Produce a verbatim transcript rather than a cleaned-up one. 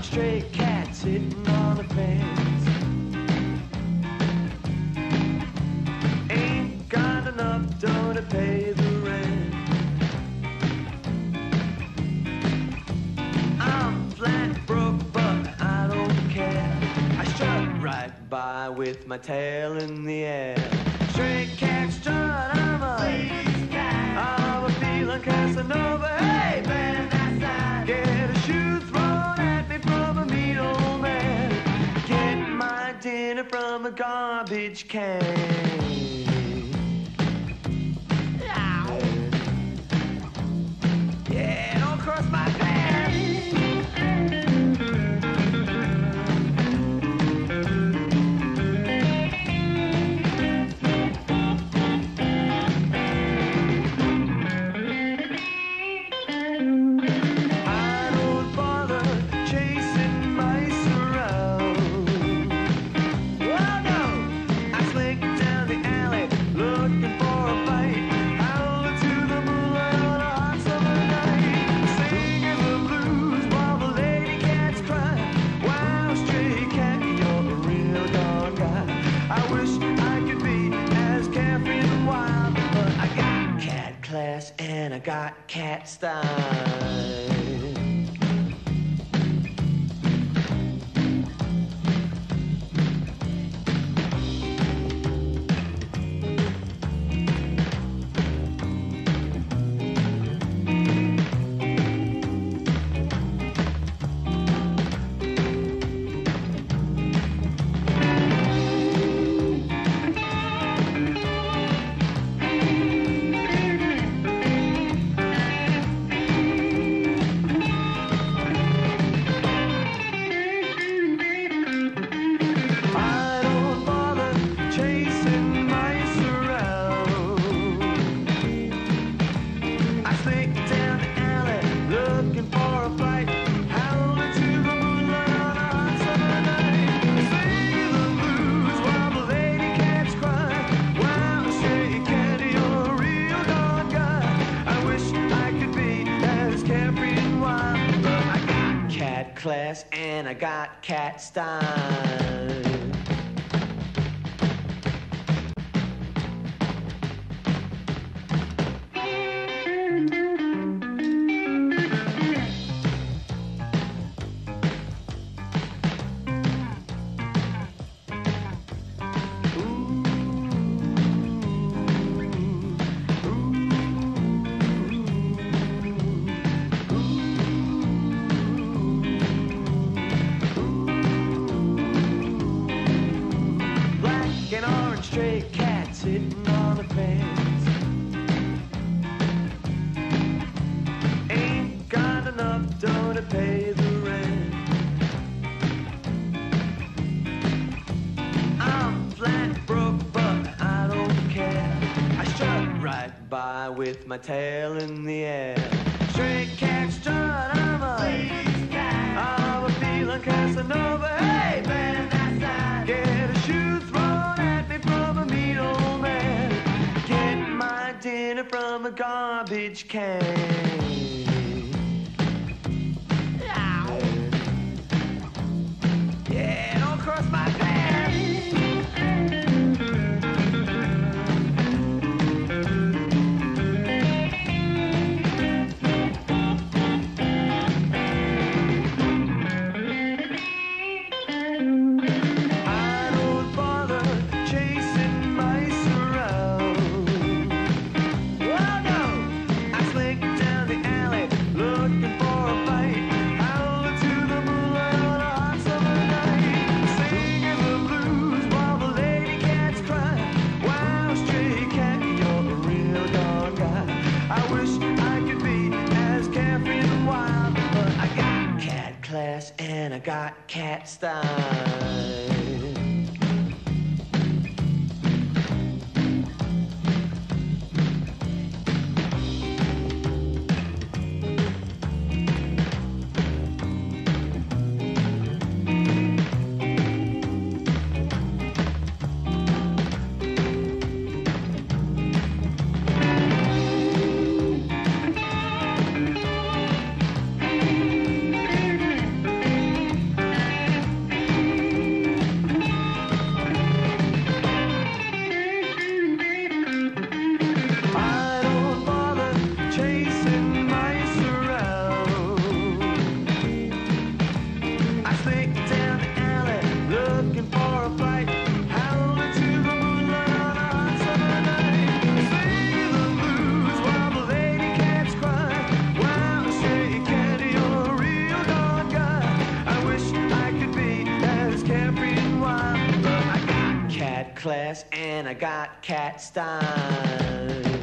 orange stray cat sitting on a fence. Ain't got enough dough to pay the rent. I'm flat broke, but I don't care. I strut right by with my tail in the air. Stray cat strut, I'm a lazy cat. I'm a feeling Casanova. Hey, man, that's that. Get a shoe thrown at me from a mean old man. Get my dinner from a garbage can. Yeah, don't cross my path. And I got cat style. Class and I got cat style. Stray cat sitting on a fence. Ain't got enough dough to pay the rent. I'm flat broke, but I don't care. I strut right by with my tail in the air. Stray cat strut, I'm a lazy cat. I'm a feeling Casanova. Hey, man, that's that. Get a shoe thrown at me from a mean old man. Get my dinner from a garbage can. Yeah, don't cross my path. And I got cat style. class and I got cat style.